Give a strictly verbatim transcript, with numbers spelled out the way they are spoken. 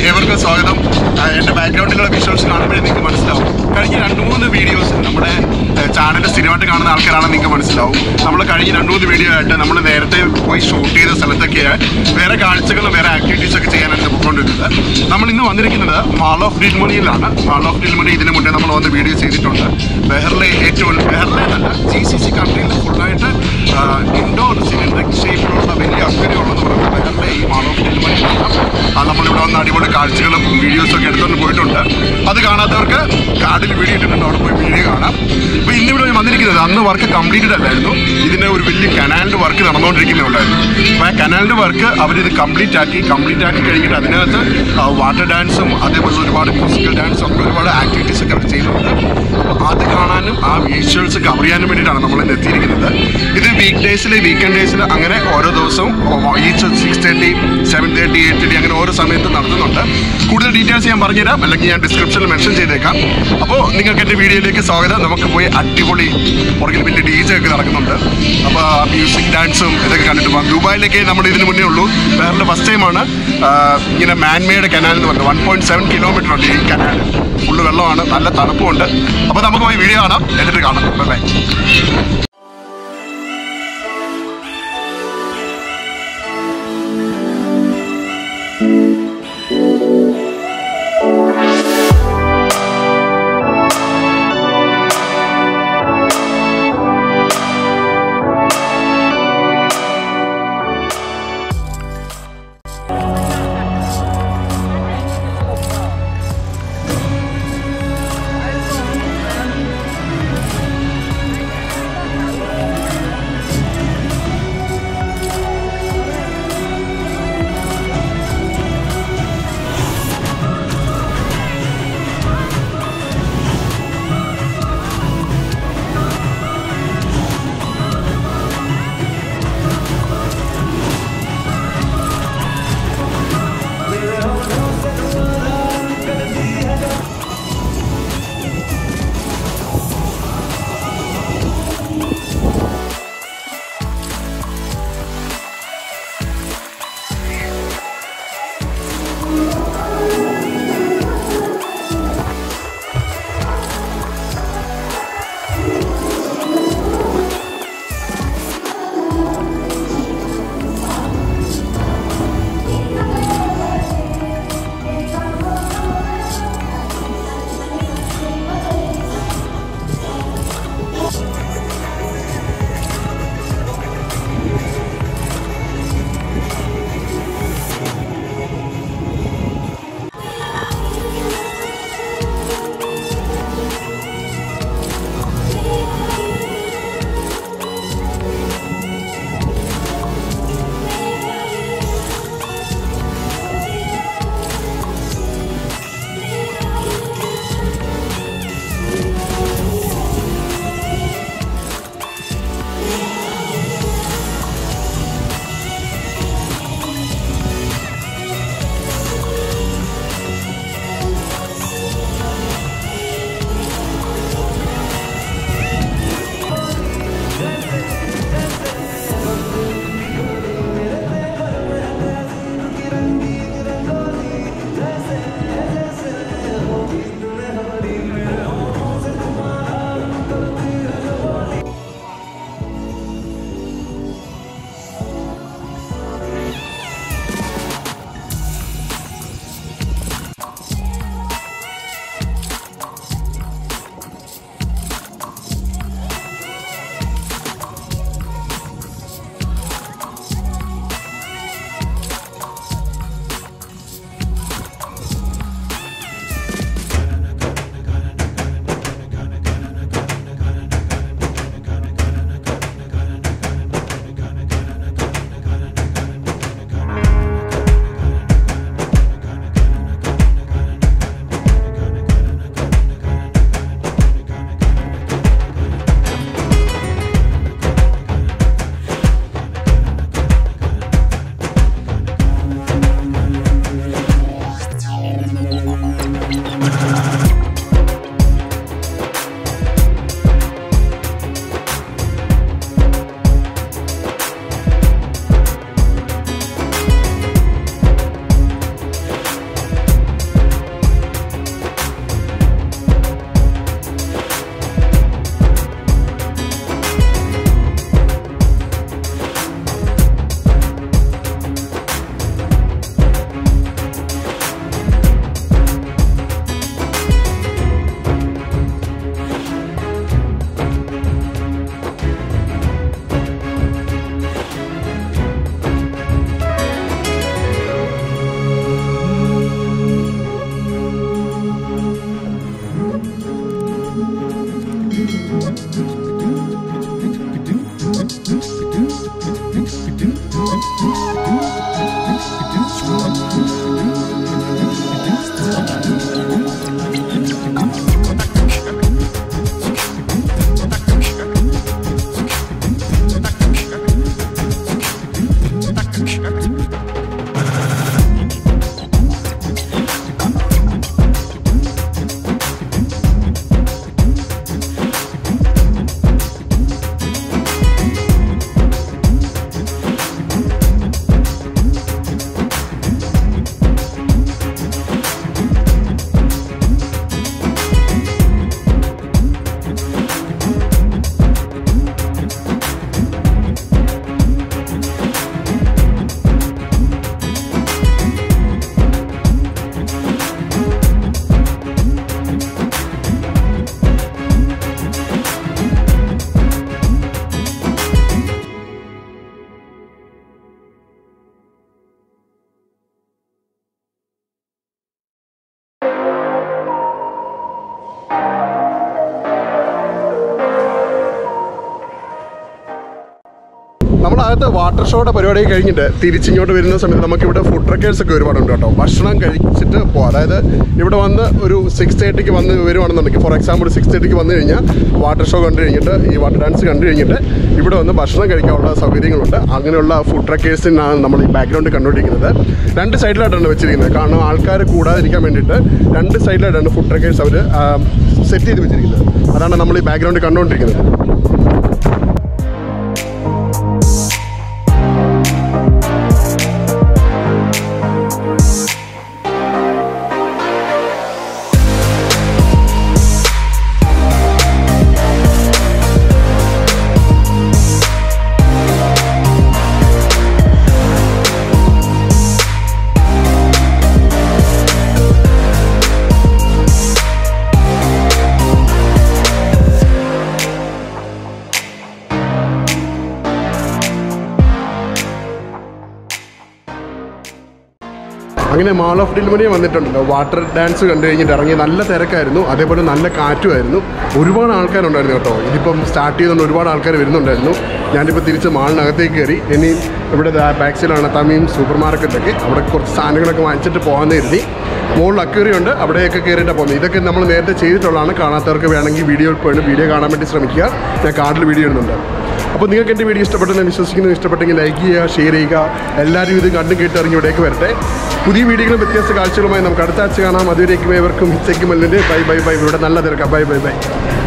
ഏവർക്കും സ്വാഗതം. എൻ്റെ ബാക്ക്ഗ്രൗണ്ടിലുള്ള വിഷ്വൽസ് കാണുമ്പോഴേ നിങ്ങൾക്ക് മനസ്സിലാവും. കഴിഞ്ഞ രണ്ട് മൂന്ന് വീഡിയോസ് നമ്മുടെ ചാനൽ സ്ഥിരമായിട്ട് കാണുന്ന ആൾക്കാരാണെന്ന് നിങ്ങൾക്ക് മനസ്സിലാവും. നമ്മൾ കഴിഞ്ഞ രണ്ട് മൂന്ന് വീഡിയോ ആയിട്ട് നമ്മൾ നേരത്തെ പോയി ഷൂട്ട് ചെയ്ത സ്ഥലത്തൊക്കെ വേറെ കാഴ്ചകളും വേറെ ആക്ടിവിറ്റീസൊക്കെ ചെയ്യാനാണ് പോയിക്കൊണ്ടിരുന്നത്. നമ്മൾ ഇന്ന് വന്നിരിക്കുന്നത് മാൾ ഓഫ് ഡിൽമുനിയിലാണ്. മാൾ ഓഫ് ഡിൽമുനി ഇതിന് മുന്നേ നമ്മൾ വന്ന് വീഡിയോ ചെയ്തിട്ടുണ്ട്. ബഹ്റിലെ ഏറ്റവും ബഹ്റിലെ നല്ല ജി സി സി കൺട്രിയിൽ ഫുള്ളായിട്ട് ഇൻഡോർ സിലിണ്ടറിക് ഷേപ്പിലുള്ള വലിയ അക്വേറിയമുള്ളതെന്ന് പറയുന്നത് ബഹ്റിലെ ഈ മാൾ ഓഫ് ഡിൽമുനിയിലാണ്. നമ്മളിവിടെ വന്ന് അടിപൊളി കാഴ്ചകളും വീഡിയോസൊക്കെ എടുത്തുകൊണ്ട് പോയിട്ടുണ്ട്. അത് കാണാത്തവർക്ക് കാർഡിൽ വീഡിയോ ഇട്ടിട്ടുണ്ട്, അവിടെ പോയി വീഡിയോ കാണാം. ഇപ്പോൾ ഇന്നിവിടെ വന്നിരിക്കുന്നത് അന്ന് വർക്ക് കംപ്ലീറ്റഡ് അല്ലായിരുന്നു. ഇതിൻ്റെ ഒരു വലിയ കനാലിൻ്റെ വർക്ക് നടന്നുകൊണ്ടിരിക്കുന്നേ ഉള്ളായിരുന്നു. അപ്പോൾ ആ കനാലിൻ്റെ വർക്ക് അവരിത് കംപ്ലീറ്റ് ആക്കി കംപ്ലീറ്റ് ആക്കി കഴിഞ്ഞിട്ട് അതിനകത്ത് വാട്ടർ ഡാൻസും അതേപോലെ ഒരുപാട് മ്യൂസിക്കൽ ഡാൻസും ഒക്കെ ഒരുപാട് ആക്ടിവിറ്റീസൊക്കെ അവർ ചെയ്യുന്നുണ്ട്. അപ്പോൾ അത് കാണാനും ആ വിഷ്വൽസ് കവർ ചെയ്യാനും വേണ്ടിയിട്ടാണ് നമ്മളിന്ന് എത്തിയിരിക്കുന്നത്. ഇത് വീക്ക് ഡേയ്സിൽ വീക്കെൻഡ് ഡേയ്സിൽ അങ്ങനെ ഓരോ ദിവസവും each six thirty seven thirty eight thirty അങ്ങനെ ഓരോ സമയത്ത് നടത്തുന്നുണ്ട്. കൂടുതൽ ഡീറ്റെയിൽസ് ഞാൻ പറഞ്ഞുതരാം, അല്ലെങ്കിൽ ഞാൻ ഡിസ്ക്രിപ്ഷനിൽ മെൻഷൻ ചെയ്തേക്കാം. അപ്പോൾ നിങ്ങൾക്ക് എൻ്റെ വീഡിയോയിലേക്ക് സ്വാഗതം. നമുക്ക് പോയി അടിപൊളി പുറകിൽ വലിയ ഡി ജെ ഒക്കെ നടക്കുന്നുണ്ട്. അപ്പോൾ മ്യൂസിക് ഡാൻസും ഇതൊക്കെ കണ്ടിട്ട് പോകാം. ദുബായിലേക്ക് നമ്മൾ ഇതിന് മുന്നേ ഉള്ളൂ. വേറെ ഫസ്റ്റ് ടൈമാണ് ഇങ്ങനെ മാൻമെയ്ഡ് കനാൽ എന്ന് പറഞ്ഞത്. വൺ പോയിൻറ്റ് സെവൻ കിലോമീറ്റർ ഉണ്ട് ഈ കനാൽ. ഫുള്ള് വെള്ളമാണ്, നല്ല തണുപ്പുമുണ്ട്. അപ്പോൾ നമുക്ക് പോയി വീഡിയോ കാണാം, എന്നിട്ട് കാണാം. ബൈ. നമ്മളകത്ത് വാട്ടർ ഷോയുടെ പരിപാടി കഴിഞ്ഞിട്ട് തിരിച്ചിങ്ങോട്ട് വരുന്ന സമയത്ത് നമുക്കിവിടെ ഫുഡ് ട്രക്കേഴ്സ് ഒക്കെ ഒരുപാടുണ്ട് കേട്ടോ. ഭക്ഷണം കഴിച്ചിട്ട് പോകാം. അതായത് ഇവിടെ വന്ന് ഒരു സിക്സ് തേർട്ടിക്ക് വന്ന് വരുവാണെന്നുണ്ടെങ്കിൽ, ഫോർ എക്സാമ്പിൾ സിക്സ് തേർട്ടിക്ക് വന്നു കഴിഞ്ഞാൽ വാട്ടർ ഷോ കണ്ടു കഴിഞ്ഞിട്ട് ഈ വാട്ടർ ഡാൻസ് കണ്ടു കഴിഞ്ഞിട്ട് ഇവിടെ വന്ന് ഭക്ഷണം കഴിക്കാനുള്ള സൗകര്യങ്ങളുണ്ട്. അങ്ങനെയുള്ള ഫുഡ് ട്രക്കേഴ്സിനാണ് നമ്മൾ ഈ ബാക്ക്ഗ്രൗണ്ട് കണ്ടുകൊണ്ടിരിക്കുന്നത്. രണ്ട് സൈഡിലായിട്ടാണ് വെച്ചിരിക്കുന്നത്. കാരണം ആൾക്കാർ കൂടാതിരിക്കാൻ വേണ്ടിയിട്ട് രണ്ട് സൈഡിലായിട്ടാണ് ഫുഡ് ട്രക്കേഴ്സ് അവർ സെറ്റ് ചെയ്ത് വെച്ചിരിക്കുന്നത്. അതാണ് നമ്മൾ ഈ ബാക്ക്ഗ്രൗണ്ട് കണ്ടുകൊണ്ടിരിക്കുന്നത്. അങ്ങനെ മാൾ ഓഫ് ഡിൽമുനിയ വന്നിട്ടുണ്ടല്ലോ. വാട്ടർ ഡാൻസ് കണ്ടു കഴിഞ്ഞിട്ട് ഇറങ്ങി. നല്ല തിരക്കായിരുന്നു, അതേപോലെ നല്ല കാറ്റുമായിരുന്നു. ഒരുപാട് ആൾക്കാരുണ്ടായിരുന്നു കേട്ടോ. ഇതിപ്പം സ്റ്റാർട്ട് ചെയ്തുകൊണ്ട് ഒരുപാട് ആൾക്കാർ വരുന്നുണ്ടായിരുന്നു. ഞാനിപ്പോൾ തിരിച്ച് മാളിനകത്തേക്ക് കയറി. ഇനി ഇവിടെ ബാക്ക് സൈഡിലാണ് തമീം സൂപ്പർ മാർക്കറ്റൊക്കെ. അവിടെ കുറച്ച് സാധനങ്ങളൊക്കെ വാങ്ങിച്ചിട്ട് പോകാമെന്ന് കരുതി. മുകളിൽ അക്വേറിയം ഉണ്ട്, അവിടെയൊക്കെ കയറിയിട്ടാണ് പോകുന്നത്. ഇതൊക്കെ നമ്മൾ നേരത്തെ ചെയ്തിട്ടുള്ളതാണ്. കാണാത്തവർക്ക് വേണമെങ്കിൽ വീഡിയോ പോയിട്ട് വീഡിയോ കാണാൻ വേണ്ടി ശ്രമിക്കുക. ഞാൻ കാർഡിൽ വീഡിയോ ഇടുന്നുണ്ട്. അപ്പോൾ നിങ്ങൾക്ക് എൻ്റെ വീഡിയോ ഇഷ്ടപ്പെട്ടെന്ന് വിശ്വസിക്കുന്നു. ഇഷ്ടപ്പെട്ടെങ്കിൽ ലൈക്ക് ചെയ്യുക, ഷെയർ ചെയ്യുക. എല്ലാവരും ഇത് കണ്ടും കേട്ട് ഇറങ്ങി ഇവിടേക്ക് വരട്ടെ. പുതിയ വീഡിയോകളും വ്യത്യസ്ത കാഴ്ചകളുമായി നമുക്ക് അടുത്ത ആഴ്ച കാണാം. അതുവരേക്കും ഏവർക്കും ഹിച്ചയ്ക്കും മല്ലിൻ്റെ ബൈ ബൈ ബൈ. ഇവിടെ നല്ല തിരക്കാം. By bye by.